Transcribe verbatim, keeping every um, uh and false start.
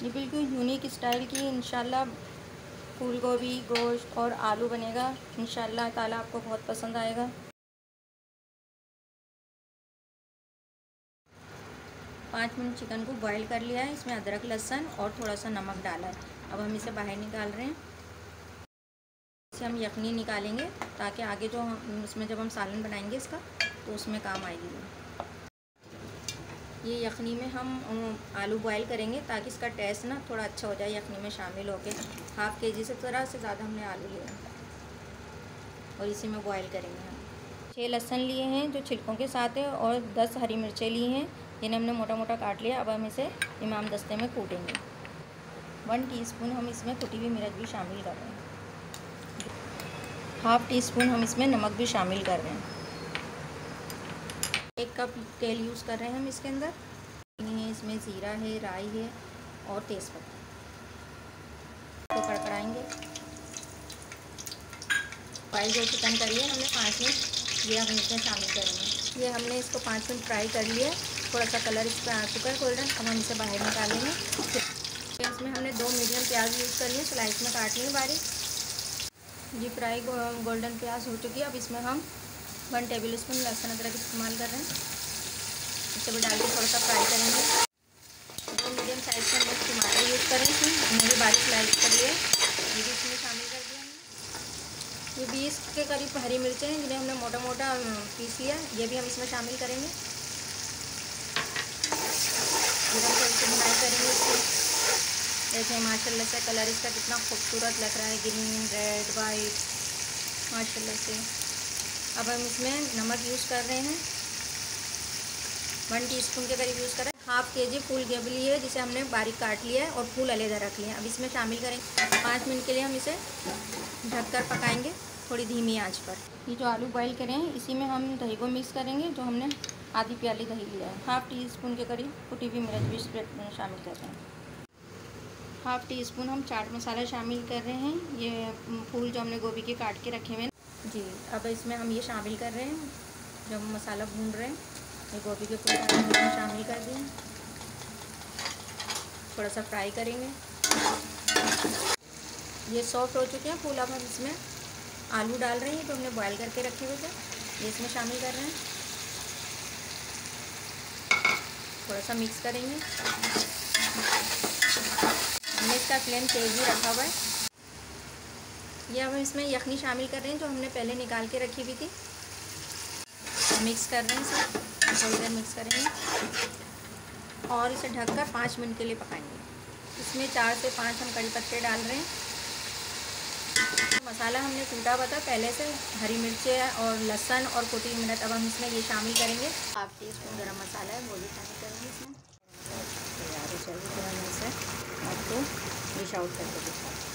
ये बिल्कुल unique style की इंशाल्लाह फूल गोभी, गोश्त और आलू बनेगा। इंशाल्लाह ताला आपको बहुत पसंद आएगा। पाँच मिनट चिकन को बॉईल कर लिया है। इसमें अदरक, लहसुन और थोड़ा सा नमक डाला है। अब हम इसे बाहर निकाल रहे हैं। इसे हम यखनी निकालेंगे ताकि आगे जो हम उसमें जब हम सालन बनाएंगे इसका तो उसमें काम आएगी। ये यखनी में हम आलू बॉईल करेंगे ताकि इसका टेस्ट ना थोड़ा अच्छा हो जाए यखनी में शामिल होके। हाफ़ के जी से थोड़ा से ज़्यादा हमने आलू लिया और इसी में बॉईल करेंगे हम। छः लहसुन लिए हैं जो छिलकों के साथ है और दस हरी मिर्चें ली हैं जिन्हें हमने मोटा मोटा काट लिया। अब हम इसे इमाम दस्ते में कूटेंगे। वन टीस्पून हम इसमें कुटी हुई मिर्च भी शामिल कर रहे हैं। हाफ़ टी स्पून हम इसमें नमक भी शामिल कर रहे हैं। एक कप तेल यूज़ कर रहे हैं हम इसके अंदर। है इसमें ज़ीरा है, राई है और तेज़पत्ता तो कड़कड़ाएंगे। फ्राई जो चिकन कर लिया हमने पाँच मिनट, ये हम इसमें शामिल करेंगे। ये हमने इसको पाँच मिनट फ्राई कर लिया। थोड़ा सा कलर इस पर आ चुका है गोल्डन। अब हम इसे बाहर निकालेंगे। इसमें हमने दो मीडियम प्याज यूज़ कर लिए, स्लाइस में काट लिए बारीक। ये फ्राई गोल्डन प्याज हो चुकी है। अब इसमें हम वन टेबल स्पून लहसुन अदरक इस्तेमाल कर रहे हैं। इसे भी डाल के थोड़ा सा फ्राई करेंगे। दो मीडियम साइज के हम टमाटर यूज़ करें इसमें, उन्हें भी बारीक स्लाइस कर लिए, ये भी इसमें शामिल कर दिया हमने। ये बीस के करीब हरी मिर्चें हैं जिन्हें हमने मोटा मोटा पीस लिया, ये भी हम इसमें शामिल करेंगे। ये हम थोड़ी सी भुनाई करेंगे इसको। देखिए माशाल्लाह से कलर इसका कितना खूबसूरत लग रहा है, ग्रीन, रेड, वाइट, माशाल्लाह से। अब हम इसमें नमक यूज़ कर रहे हैं, वन टीस्पून के करीब यूज़ कर रहे हैं। हाफ़ के जी फूल गोभी ली है जिसे हमने बारीक काट लिया है और फूल अलग रख लिए हैं। अब इसमें शामिल करेंगे। पाँच मिनट के लिए हम इसे ढककर पकाएंगे थोड़ी धीमी आंच पर। ये जो आलू बॉईल करें हैं इसी में हम दही को मिक्स करेंगे, जो हमने आधी प्याली दही लिया है। हाफ़ टी स्पून के करीब कुटी हुई मिर्च भी इसमें शामिल कर रहे हैं। हाफ़ टी स्पून हम चाट मसाला शामिल कर रहे हैं। ये फूल जो हमने गोभी के काट के रखे हुए हैं जी, अब इसमें हम ये शामिल कर रहे हैं जो हम मसाला भून रहे हैं। ये गोभी के फूल शामिल कर दिए, थोड़ा सा फ्राई करेंगे। ये सॉफ्ट हो चुके हैं फूल। अब हम इसमें आलू डाल रहे हैं जो हमने बॉईल करके रखे हुए थे, ये इसमें शामिल कर रहे हैं। थोड़ा सा मिक्स करेंगे। हमने इसका फ्लेम तेज़ ही रखा हुआ है। ये अब हम इसमें यखनी शामिल कर रहे हैं जो हमने पहले निकाल के रखी हुई थी। मिक्स कर रहे हैं इसे, थोड़ी देर मिक्स करेंगे और इसे ढककर पाँच मिनट के लिए पकाएंगे। इसमें चार से पाँच हम कड़ी पत्ते डाल रहे हैं। मसाला हमने कूटा हुआ था पहले से, हरी मिर्चें और लहसुन और कुटी हुई मिर्च। अब हम इसमें ये शामिल करेंगे। हाफ टी स्पून गरम मसाला है वो भी शामिल करेंगे इसमें। तैयार हो जाएगी, फिर हम इसे आपको डिश आउट करके दिखाएंगे।